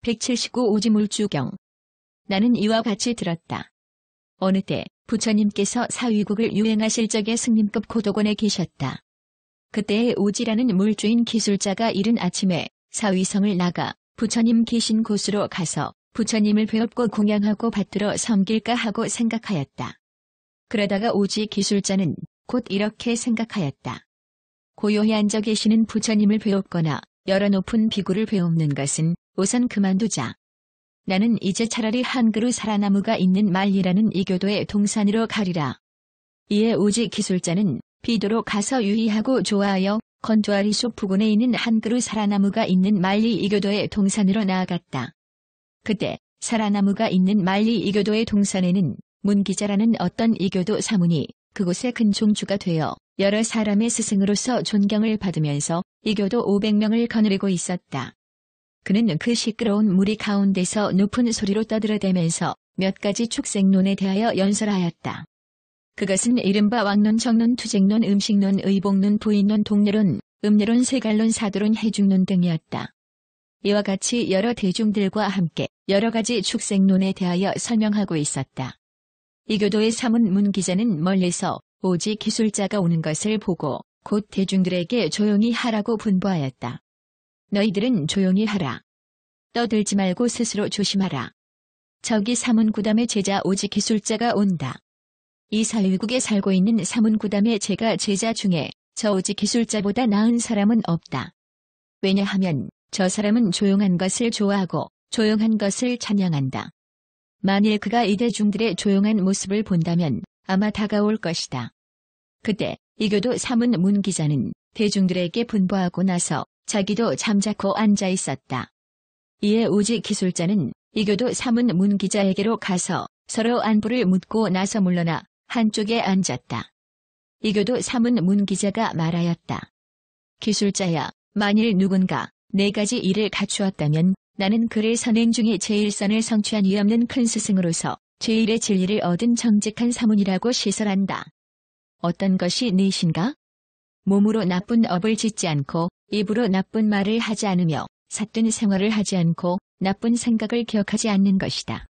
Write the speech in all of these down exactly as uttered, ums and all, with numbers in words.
백칠십구 오지물주경. 나는 이와 같이 들었다. 어느 때 부처님께서 사위국을 유행하실 적에 승림급 고도곤에 계셨다. 그때의 오지라는 물주인 기술자가 이른 아침에 사위성을 나가 부처님 계신 곳으로 가서 부처님을 배웁고 공양하고 받들어 섬길까 하고 생각하였다. 그러다가 오지 기술자는 곧 이렇게 생각하였다. 고요히 앉아 계시는 부처님을 배웁거나 여러 높은 비구를 배웁는 것은 우선 그만두자. 나는 이제 차라리 한 그루 사라나무가 있는 말리라는 이교도의 동산으로 가리라. 이에 오지 기술자는 비도로 가서 유의하고 좋아하여 건두아리숲 부근에 있는 한 그루 사라나무가 있는 말리 이교도의 동산으로 나아갔다. 그때 사라나무가 있는 말리 이교도의 동산에는 문기자라는 어떤 이교도 사문이 그곳의 근종주가 되어 여러 사람의 스승으로서 존경을 받으면서 이교도 오백 명을 거느리고 있었다. 그는 그 시끄러운 무리 가운데서 높은 소리로 떠들어대면서 몇 가지 축생론에 대하여 연설하였다. 그것은 이른바 왕론, 정론, 투쟁론, 음식론, 의복론, 부인론, 동례론, 음례론, 세갈론, 사도론, 해중론 등이었다. 이와 같이 여러 대중들과 함께 여러 가지 축생론에 대하여 설명하고 있었다. 이교도의 사문 문기자는 멀리서 오지 기술자가 오는 것을 보고 곧 대중들에게 조용히 하라고 분부하였다. 너희들은 조용히 하라. 떠들지 말고 스스로 조심하라. 저기 사문구담의 제자 오지 기술자가 온다. 이 사위국에 살고 있는 사문구담의 제가 제자 중에 저 오지 기술자보다 나은 사람은 없다. 왜냐하면 저 사람은 조용한 것을 좋아하고 조용한 것을 찬양한다. 만일 그가 이 대중들의 조용한 모습을 본다면 아마 다가올 것이다. 그때 이교도 사문 문기자는 대중들에게 분부하고 나서 자기도 잠자코 앉아 있었다. 이에 오지 기술자는 이교도 사문 문기자에게로 가서 서로 안부를 묻고 나서 물러나 한쪽에 앉았다. 이교도 사문 문기자가 말하였다. 기술자야, 만일 누군가 네 가지 일을 갖추었다면 나는 그를 선행 중에 제일 선을 성취한 이 없는 큰 스승으로서 제일의 진리를 얻은 정직한 사문이라고 시설한다. 어떤 것이 넷인가? 몸으로 나쁜 업을 짓지 않고 입으로 나쁜 말을 하지 않으며 삿된 생활을 하지 않고 나쁜 생각을 기억하지 않는 것이다.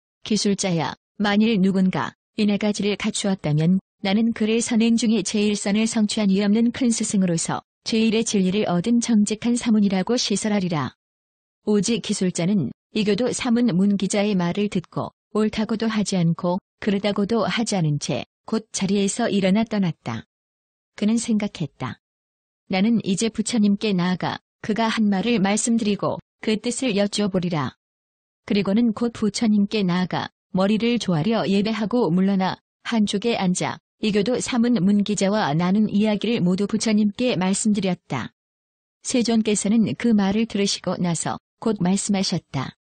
기술자야, 만일 누군가 이 네 가지를 갖추었다면 나는 그를 선행 중에 제일 선을 성취한 이 없는 큰 스승으로서 제일의 진리를 얻은 정직한 사문이라고 시설하리라. 오지 기술자는 이교도 사문 문기자의 말을 듣고 옳다고도 하지 않고 그르다고도 하지 않은 채 곧 자리에서 일어나 떠났다. 그는 생각했다. 나는 이제 부처님께 나아가 그가 한 말을 말씀드리고 그 뜻을 여쭈어보리라. 그리고는 곧 부처님께 나아가 머리를 조아려 예배하고 물러나 한쪽에 앉아 이교도 사문 문기자와 나눈 이야기를 모두 부처님께 말씀드렸다. 세존께서는 그 말을 들으시고 나서 곧 말씀하셨다.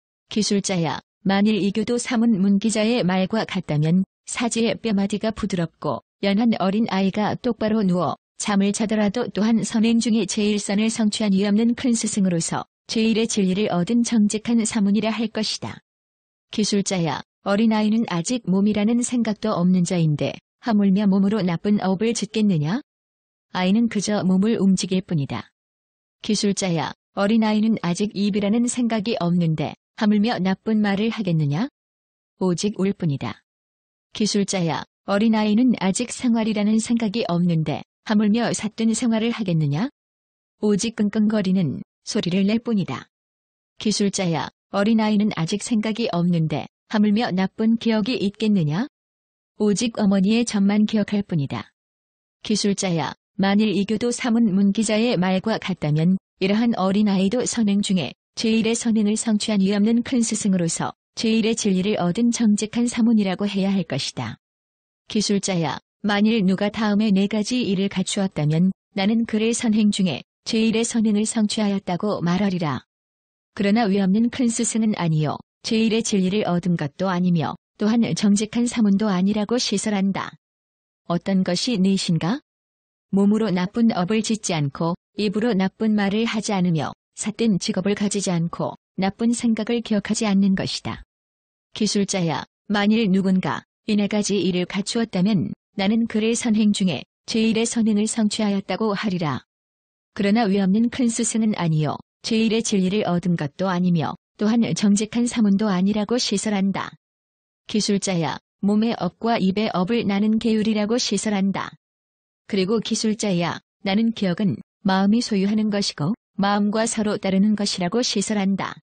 기술자야, 만일 이교도 사문 문기자의 말과 같다면 사지의 뼈마디가 부드럽고 연한 어린 아이가 똑바로 누워 잠을 자더라도 또한 선행 중에 제일 선을 성취한 이 없는 큰 스승으로서 제일의 진리를 얻은 정직한 사문이라 할 것이다. 기술자야, 어린아이는 아직 몸이라는 생각도 없는 자인데 하물며 몸으로 나쁜 업을 짓겠느냐? 아이는 그저 몸을 움직일 뿐이다. 기술자야, 어린아이는 아직 입이라는 생각이 없는데 하물며 나쁜 말을 하겠느냐? 오직 울 뿐이다. 기술자야, 어린아이는 아직 생활이라는 생각이 없는데 하물며 삿된 생활을 하겠느냐? 오직 끙끙거리는 소리를 낼 뿐이다. 기술자야, 어린아이는 아직 생각이 없는데 하물며 나쁜 기억이 있겠느냐? 오직 어머니의 젖만 기억할 뿐이다. 기술자야, 만일 이교도 사문 문기자의 말과 같다면 이러한 어린아이도 선행 중에 제일의 선행을 성취한 이 없는 큰 스승으로서 제일의 진리를 얻은 정직한 사문이라고 해야 할 것이다. 기술자야, 만일 누가 다음에 네 가지 일을 갖추었다면 나는 그를 선행 중에 제일의 선행을 성취하였다고 말하리라. 그러나 위없는 큰 스승은 아니요 제일의 진리를 얻은 것도 아니며 또한 정직한 사문도 아니라고 시설한다. 어떤 것이 넷인가? 몸으로 나쁜 업을 짓지 않고 입으로 나쁜 말을 하지 않으며 삿된 직업을 가지지 않고 나쁜 생각을 기억하지 않는 것이다. 기술자야, 만일 누군가 이 네 가지 일을 갖추었다면 나는 그를 선행 중에 제일의 선행을 성취하였다고 하리라. 그러나 위없는 큰 스승은 아니요 제일의 진리를 얻은 것도 아니며 또한 정직한 사문도 아니라고 시설한다. 기술자야, 몸의 업과 입의 업을 나는 계율이라고 시설한다. 그리고 기술자야, 나는 기억은 마음이 소유하는 것이고 마음과 서로 따르는 것이라고 시설한다.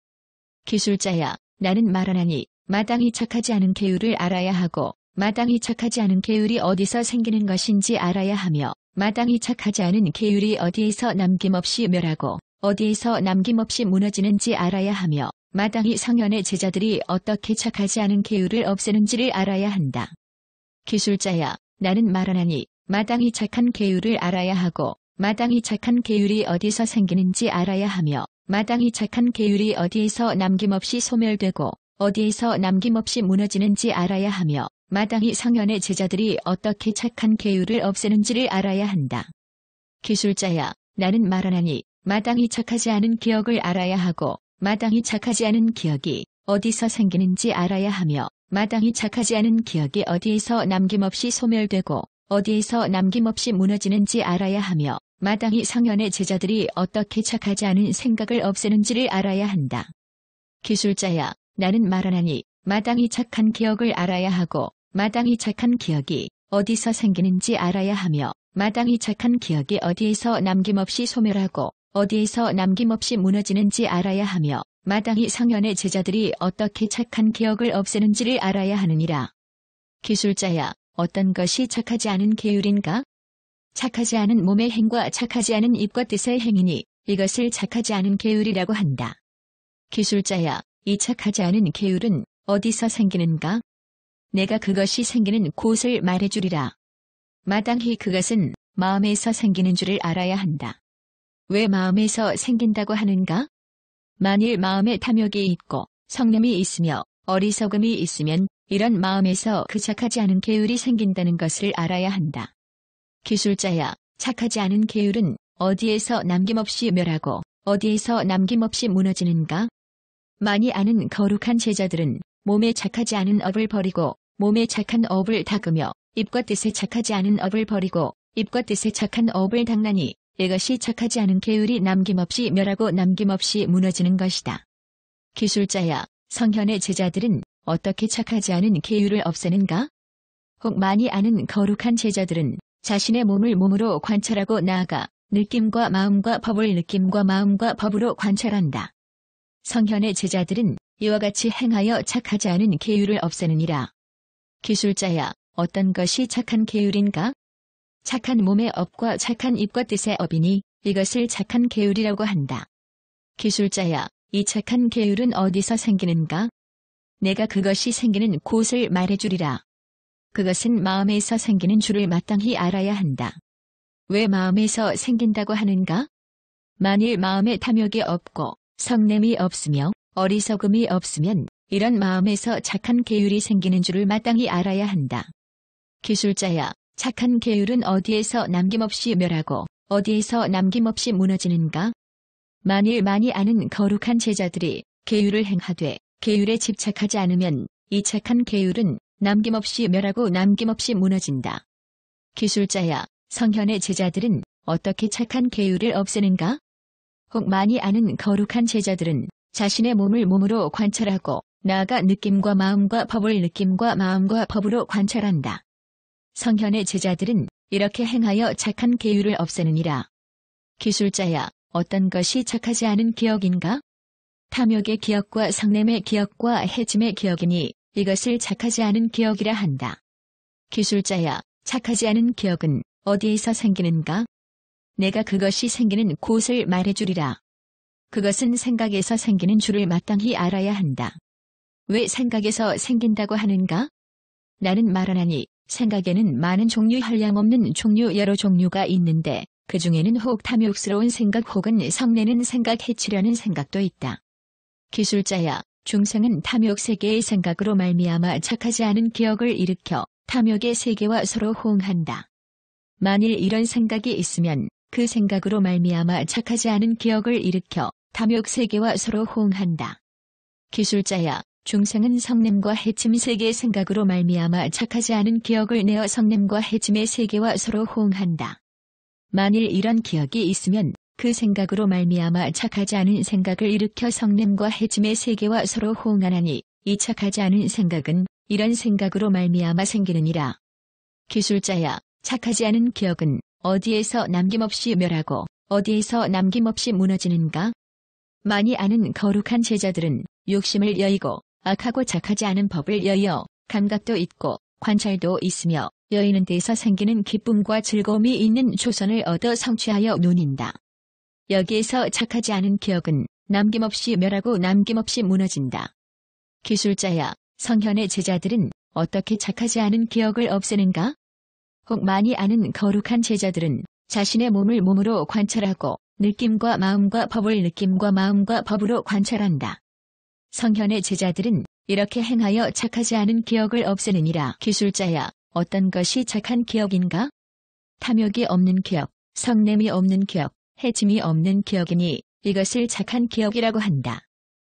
기술자야, 나는 말하나니 마땅히 착하지 않은 계율을 알아야 하고 마땅히 착하지 않은 계율이 어디서 생기는 것인지 알아야 하며 마땅히 착하지 않은 계율이 어디에서 남김없이 멸하고 어디에서 남김없이 무너지는지 알아야 하며 마땅히 성현의 제자들이 어떻게 착하지 않은 계율을 없애는지를 알아야 한다. 기술자야, 나는 말하나니 마땅히 착한 계율을 알아야 하고 마땅히 착한 계율이 어디서 생기는지 알아야 하며 마땅히 착한 계율이 어디에서 남김없이 소멸되고 어디에서 남김없이 무너지는지 알아야 하며 마땅히 성현의 제자들이 어떻게 착한 계율을 없애는지를 알아야 한다. 기술자야, 나는 말하나니 마땅히 착하지 않은 기억을 알아야 하고 마땅히 착하지 않은 기억이 어디서 생기는지 알아야 하며 마땅히 착하지 않은 기억이 어디에서 남김없이 소멸되고 어디에서 남김없이 무너지는지 알아야 하며 마땅히 성현의 제자들이 어떻게 착하지 않은 생각을 없애는지를 알아야 한다. 기술자야, 나는 말하나니 마땅히 착한 기억을 알아야 하고 마땅히 착한 기억이 어디서 생기는지 알아야 하며 마땅히 착한 기억이 어디에서 남김없이 소멸하고 어디에서 남김없이 무너지는지 알아야 하며 마땅히 성현의 제자들이 어떻게 착한 기억을 없애는지를 알아야 하느니라. 기술자야, 어떤 것이 착하지 않은 계율인가? 착하지 않은 몸의 행과 착하지 않은 입과 뜻의 행이니 이것을 착하지 않은 계율이라고 한다. 기술자야, 이 착하지 않은 계율은 어디서 생기는가? 내가 그것이 생기는 곳을 말해주리라. 마땅히 그것은 마음에서 생기는 줄을 알아야 한다. 왜 마음에서 생긴다고 하는가? 만일 마음에 탐욕이 있고 성냄이 있으며 어리석음이 있으면 이런 마음에서 그 착하지 않은 계율이 생긴다는 것을 알아야 한다. 기술자야, 착하지 않은 계율은 어디에서 남김없이 멸하고 어디에서 남김없이 무너지는가? 많이 아는 거룩한 제자들은 몸에 착하지 않은 업을 버리고 몸에 착한 업을 닦으며 입과 뜻에 착하지 않은 업을 버리고 입과 뜻에 착한 업을 닦나니 이것이 착하지 않은 계율이 남김없이 멸하고 남김없이 무너지는 것이다. 기술자야, 성현의 제자들은 어떻게 착하지 않은 계율을 없애는가? 혹 많이 아는 거룩한 제자들은 자신의 몸을 몸으로 관찰하고 나아가 느낌과 마음과 법을 느낌과 마음과 법으로 관찰한다. 성현의 제자들은 이와 같이 행하여 착하지 않은 계율을 없애느니라. 기술자야, 어떤 것이 착한 계율인가? 착한 몸의 업과 착한 입과 뜻의 업이니 이것을 착한 계율이라고 한다. 기술자야, 이 착한 계율은 어디서 생기는가? 내가 그것이 생기는 곳을 말해주리라. 그것은 마음에서 생기는 줄을 마땅히 알아야 한다. 왜 마음에서 생긴다고 하는가? 만일 마음에 탐욕이 없고 성냄이 없으며 어리석음이 없으면 이런 마음에서 착한 계율이 생기는 줄을 마땅히 알아야 한다. 기술자야, 착한 계율은 어디에서 남김없이 멸하고 어디에서 남김없이 무너지는가? 만일 많이 아는 거룩한 제자들이 계율을 행하되 계율에 집착하지 않으면 이 착한 계율은 남김없이 멸하고 남김없이 무너진다. 기술자야, 성현의 제자들은 어떻게 착한 계율을 없애는가? 혹 많이 아는 거룩한 제자들은 자신의 몸을 몸으로 관찰하고 나아가 느낌과 마음과 법을 느낌과 마음과 법으로 관찰한다. 성현의 제자들은 이렇게 행하여 착한 계율을 없애느니라. 기술자야, 어떤 것이 착하지 않은 기억인가? 탐욕의 기억과 성냄의 기억과 해짐의 기억이니 이것을 착하지 않은 기억이라 한다. 기술자야, 착하지 않은 기억은 어디에서 생기는가? 내가 그것이 생기는 곳을 말해주리라. 그것은 생각에서 생기는 줄을 마땅히 알아야 한다. 왜 생각에서 생긴다고 하는가? 나는 말하나니 생각에는 많은 종류 한량없는 종류 여러 종류가 있는데 그 중에는 혹 탐욕스러운 생각 혹은 성내는 생각 해치려는 생각도 있다. 기술자야, 중생은 탐욕 세계의 생각으로 말미암아 착하지 않은 기억을 일으켜 탐욕의 세계와 서로 호응한다. 만일 이런 생각이 있으면 그 생각으로 말미암아 착하지 않은 기억을 일으켜 탐욕 세계와 서로 호응한다. 기술자야, 중생은 성냄과 해침 세계의 생각으로 말미암아 착하지 않은 기억을 내어 성냄과 해침의 세계와 서로 호응한다. 만일 이런 기억이 있으면 그 생각으로 말미암아 착하지 않은 생각을 일으켜 성냄과 해짐의 세계와 서로 호응하나니 이 착하지 않은 생각은 이런 생각으로 말미암아 생기느니라. 기술자야, 착하지 않은 기억은 어디에서 남김없이 멸하고 어디에서 남김없이 무너지는가? 많이 아는 거룩한 제자들은 욕심을 여의고 악하고 착하지 않은 법을 여의어 감각도 있고 관찰도 있으며 여의는 데서 생기는 기쁨과 즐거움이 있는 조선을 얻어 성취하여 누닌다. 여기에서 착하지 않은 기억은 남김없이 멸하고 남김없이 무너진다. 기술자야, 성현의 제자들은 어떻게 착하지 않은 기억을 없애는가? 혹 많이 아는 거룩한 제자들은 자신의 몸을 몸으로 관찰하고 느낌과 마음과 법을 느낌과 마음과 법으로 관찰한다. 성현의 제자들은 이렇게 행하여 착하지 않은 기억을 없애느니라. 기술자야, 어떤 것이 착한 기억인가? 탐욕이 없는 기억, 성냄이 없는 기억, 해짐이 없는 기억이니 이것을 착한 기억이라고 한다.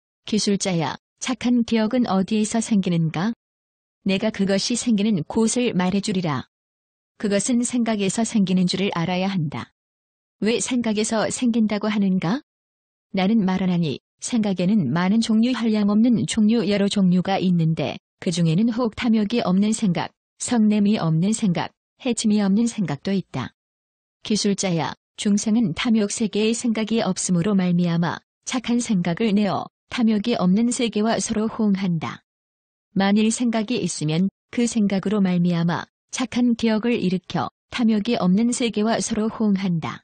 기술자야, 착한 기억은 어디에서 생기는가? 내가 그것이 생기는 곳을 말해주리라. 그것은 생각에서 생기는 줄을 알아야 한다. 왜 생각에서 생긴다고 하는가? 나는 말하나니 생각에는 많은 종류 한량없는 종류 여러 종류가 있는데 그 중에는 혹 탐욕이 없는 생각, 성냄이 없는 생각, 해침이 없는 생각도 있다. 기술자야, 중생은 탐욕 세계의 생각이 없으므로 말미암아 착한 생각을 내어 탐욕이 없는 세계와 서로 호응한다. 만일 생각이 있으면 그 생각으로 말미암아 착한 기억을 일으켜 탐욕이 없는 세계와 서로 호응한다.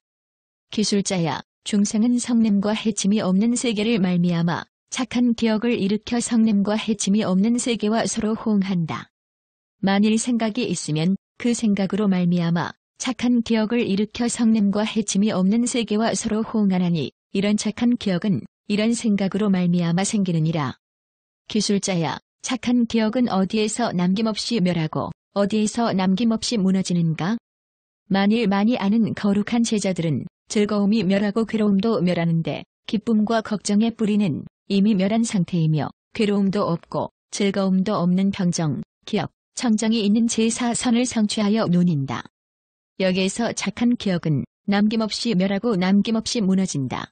기술자야, 중생은 성냄과 해침이 없는 세계를 말미암아 착한 기억을 일으켜 성냄과 해침이 없는 세계와 서로 호응한다. 만일 생각이 있으면 그 생각으로 말미암아 착한 기억을 일으켜 성냄과 해침이 없는 세계와 서로 호응하나니 이런 착한 기억은 이런 생각으로 말미암아 생기느니라. 기술자야, 착한 기억은 어디에서 남김없이 멸하고 어디에서 남김없이 무너지는가? 만일 많이 아는 거룩한 제자들은 즐거움이 멸하고 괴로움도 멸하는데 기쁨과 걱정의 뿌리는 이미 멸한 상태이며 괴로움도 없고 즐거움도 없는 평정, 기억, 청정이 있는 제사선을 성취하여 누닌다. 여기에서 착한 기억은 남김없이 멸하고 남김없이 무너진다.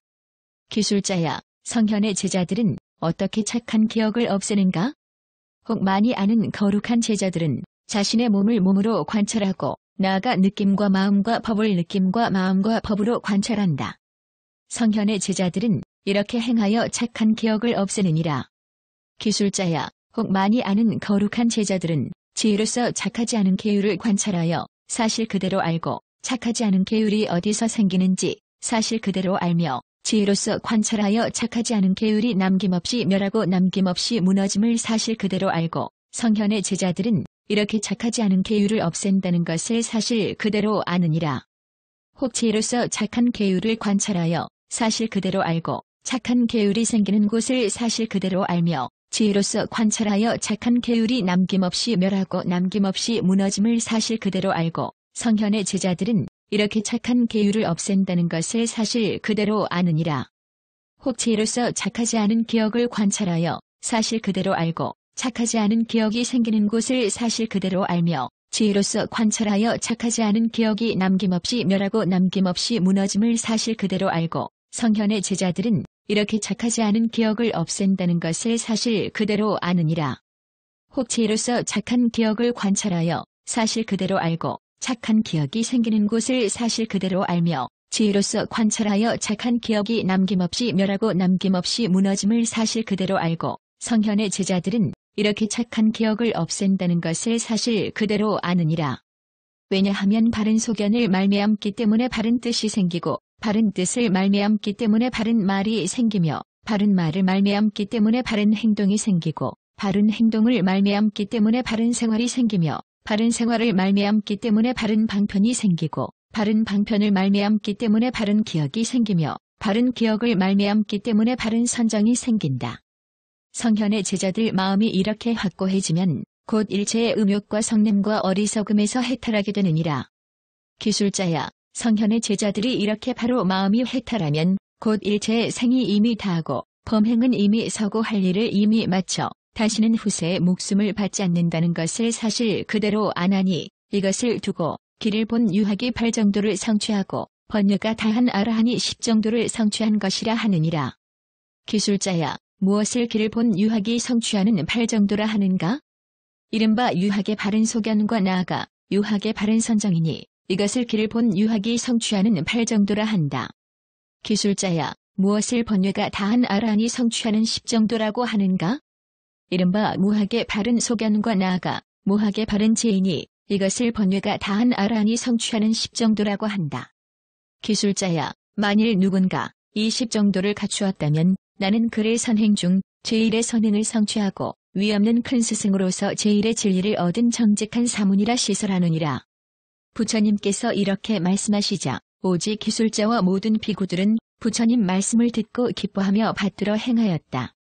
기술자야, 성현의 제자들은 어떻게 착한 기억을 없애는가? 혹 많이 아는 거룩한 제자들은 자신의 몸을 몸으로 관찰하고 나아가 느낌과 마음과 법을 느낌과 마음과 법으로 관찰한다. 성현의 제자들은 이렇게 행하여 착한 기억을 없애느니라. 기술자야, 혹 많이 아는 거룩한 제자들은 지혜로서 착하지 않은 계율을 관찰하여 사실 그대로 알고 착하지 않은 계율이 어디서 생기는지 사실 그대로 알며 지혜로서 관찰하여 착하지 않은 계율이 남김없이 멸하고 남김없이 무너짐을 사실 그대로 알고 성현의 제자들은 이렇게 착하지 않은 계율을 없앤다는 것을 사실 그대로 아느니라. 혹 지혜로서 착한 계율을 관찰하여 사실 그대로 알고 착한 계율이 생기는 곳을 사실 그대로 알며 지혜로서 관찰하여 착한 계율이 남김없이 멸하고 남김없이 무너짐을 사실 그대로 알고 성현의 제자들은 이렇게 착한 계율을 없앤다는 것을 사실 그대로 아느니라. 혹 지혜로서 착하지 않은 기억을 관찰하여 사실 그대로 알고 착하지 않은 기억이 생기는 곳을 사실 그대로 알며 지혜로서 관찰하여 착하지 않은 기억이 남김없이 멸하고 남김없이 무너짐을 사실 그대로 알고 성현의 제자들은 이렇게 착하지 않은 기억을 없앤다는 것을 사실 그대로 아느니라. 혹 지혜로서 착한 기억을 관찰하여 사실 그대로 알고 착한 기억이 생기는 곳을 사실 그대로 알며 지혜로서 관찰하여 착한 기억이 남김없이 멸하고 남김없이 무너짐을 사실 그대로 알고 성현의 제자들은 이렇게 착한 기억을 없앤다는 것을 사실 그대로 아느니라. 왜냐하면 바른 소견을 말미암기 때문에 바른 뜻이 생기고 바른 뜻을 말미암기 때문에 바른 말이 생기며 바른 말을 말미암기 때문에 바른 행동이 생기고 바른 행동을 말미암기 때문에 바른 생활이 생기며 바른 생활을 말미암기 때문에 바른 방편이 생기고 바른 방편을 말미암기 때문에 바른 기억이 생기며 바른 기억을 말미암기 때문에 바른 선정이 생긴다. 성현의 제자들 마음이 이렇게 확고해지면 곧 일체의 음욕과 성냄과 어리석음에서 해탈하게 되느니라. 기술자야, 성현의 제자들이 이렇게 바로 마음이 해탈하면 곧 일체의 생이 이미 다하고 범행은 이미 서고 할 일을 이미 마쳐 다시는 후세의 목숨을 받지 않는다는 것을 사실 그대로 아나니 이것을 두고 길을 본 유학이 팔 정도를 성취하고 번뇌가 다한 아라한이 십정도를 성취한 것이라 하느니라. 기술자야, 무엇을 길을 본 유학이 성취하는 팔정도라 하는가? 이른바 유학의 바른 소견과 나아가 유학의 바른 선정이니 이것을 길을 본 유학이 성취하는 팔정도라 한다. 기술자야, 무엇을 번뇌가 다한 아라한이 성취하는 십정도라고 하는가? 이른바 무학의 바른 소견과 나아가 무학의 바른 제인이 이것을 번뇌가 다한 아라한이 성취하는 십정도라고 한다. 기술자야, 만일 누군가 이 십정도를 갖추었다면 나는 그를 선행 중 제일의 선행을 성취하고 위없는 큰 스승으로서 제일의 진리를 얻은 정직한 사문이라 시설하느니라. 부처님께서 이렇게 말씀하시자 오직 기술자와 모든 비구들은 부처님 말씀을 듣고 기뻐하며 받들어 행하였다.